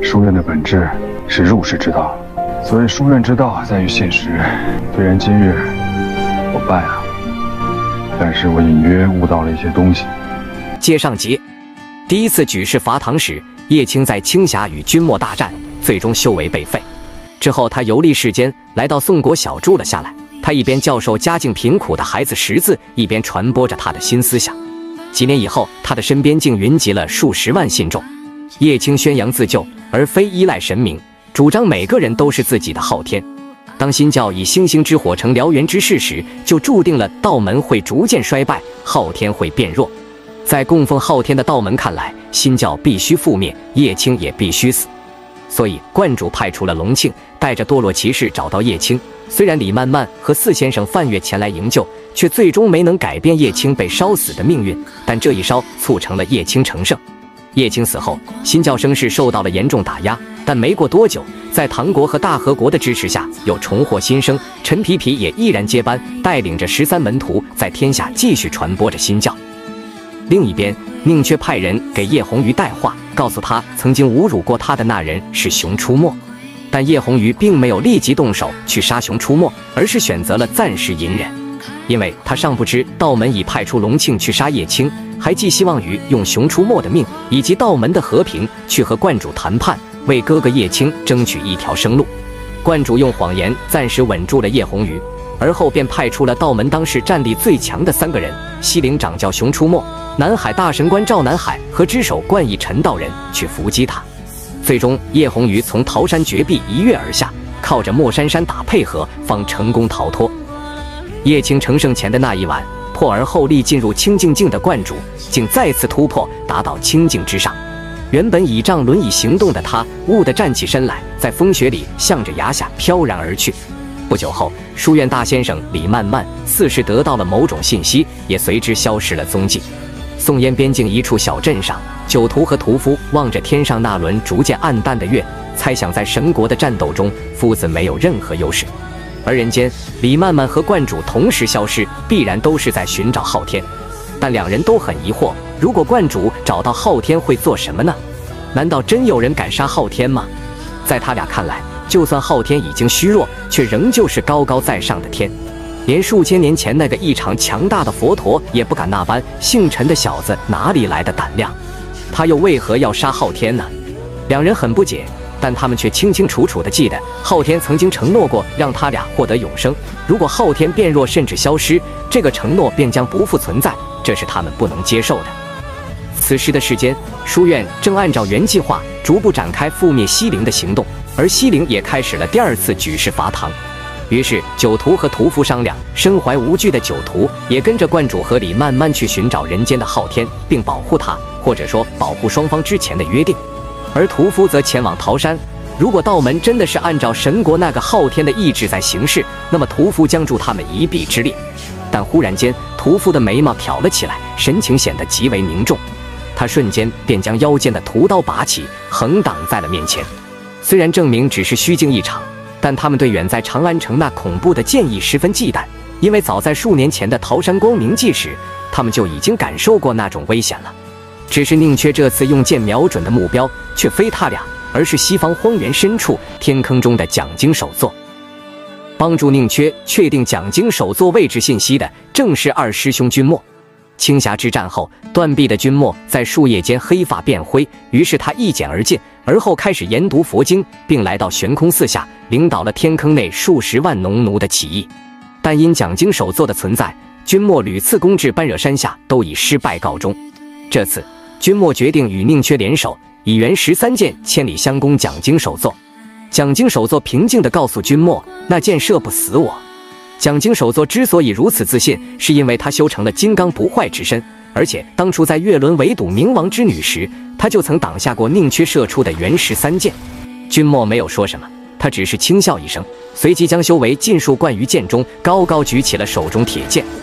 书院的本质是入世之道，所谓书院之道在于现实。虽然今日我败了，但是我隐约悟到了一些东西。 接上集，第一次举事伐唐时，叶青在青霞与君莫大战，最终修为被废。之后，他游历世间，来到宋国小住了下来。他一边教授家境贫苦的孩子识字，一边传播着他的新思想。几年以后，他的身边竟云集了数十万信众。叶青宣扬自救，而非依赖神明，主张每个人都是自己的昊天。当新教以星星之火成燎原之势时，就注定了道门会逐渐衰败，昊天会变弱。在供奉昊天的道门看来，新教必须覆灭，叶青也必须死。所以观主派出了隆庆，带着堕落骑士找到叶青。虽然李漫漫和四先生范月前来营救，却最终没能改变叶青被烧死的命运。但这一烧促成了叶青成圣。叶青死后，新教声势受到了严重打压。但没过多久，在唐国和大和国的支持下，又重获新生。陈皮皮也毅然接班，带领着13门徒，在天下继续传播着新教。另一边，宁缺派人给叶红鱼带话，告诉他曾经侮辱过他的那人是熊出没。但叶红鱼并没有立即动手去杀熊出没，而是选择了暂时隐忍，因为他尚不知道门已派出隆庆去杀叶青，还寄希望于用熊出没的命以及道门的和平去和观主谈判，为哥哥叶青争取一条生路。观主用谎言暂时稳住了叶红鱼，而后便派出了道门当时战力最强的3个人：西陵掌教熊出没、南海大神官赵南海和只手冠义陈道人去伏击他。最终，叶红鱼从桃山绝壁一跃而下，靠着莫珊珊打配合，方成功逃脱。叶青成圣前的那一晚，破而后立进入清净境的观主，竟再次突破，达到清净之上。原本倚仗轮椅行动的他，兀地站起身来，在风雪里向着崖下飘然而去。不久后，书院大先生李漫漫似是得到了某种信息，也随之消失了踪迹。宋燕边境一处小镇上，酒徒和屠夫望着天上那轮逐渐暗淡的月，猜想在神国的战斗中，夫子没有任何优势。而人间，李漫漫和观主同时消失，必然都是在寻找昊天。但两人都很疑惑，如果观主找到昊天会做什么呢？难道真有人敢杀昊天吗？在他俩看来，就算昊天已经虚弱，却仍旧是高高在上的天。连数千年前那个异常强大的佛陀也不敢那般，姓陈的小子哪里来的胆量？他又为何要杀昊天呢？两人很不解，但他们却清清楚楚地记得，昊天曾经承诺过让他俩获得永生。如果昊天变弱甚至消失，这个承诺便将不复存在，这是他们不能接受的。此时的世间，书院正按照原计划逐步展开覆灭西陵的行动，而西陵也开始了第2次举事伐唐。于是酒徒和屠夫商量，身怀无惧的酒徒也跟着观主和李漫漫去寻找人间的昊天，并保护他，或者说保护双方之前的约定。而屠夫则前往桃山。如果道门真的是按照神国那个昊天的意志在行事，那么屠夫将助他们一臂之力。但忽然间，屠夫的眉毛挑了起来，神情显得极为凝重。他瞬间便将腰间的屠刀拔起，横挡在了面前。虽然证明只是虚惊一场，但他们对远在长安城那恐怖的剑意十分忌惮，因为早在数年前的桃山光明记时，他们就已经感受过那种危险了。只是宁缺这次用剑瞄准的目标却非他俩，而是西方荒原深处天坑中的讲经首座。帮助宁缺确定讲经首座位置信息的，正是2师兄君莫。青霞之战后，断臂的君莫在数夜间黑发变灰，于是他一剑而进，而后开始研读佛经，并来到悬空寺下，领导了天坑内数十万农奴的起义。但因讲经首座的存在，君莫屡次攻至般若山下，都以失败告终。这次，君莫决定与宁缺联手，以元13箭千里相攻讲经首座。讲经首座平静地告诉君莫，那箭射不死我。讲经首座之所以如此自信，是因为他修成了金刚不坏之身，而且当初在月轮围堵冥王之女时，他就曾挡下过宁缺射出的元13箭。君莫没有说什么，他只是轻笑一声，随即将修为尽数灌于剑中，高高举起了手中铁剑。